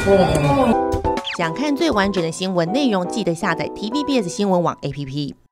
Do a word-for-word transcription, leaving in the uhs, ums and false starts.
想看最完整的新闻内容，记得下载 T V B S 新闻网 A P P。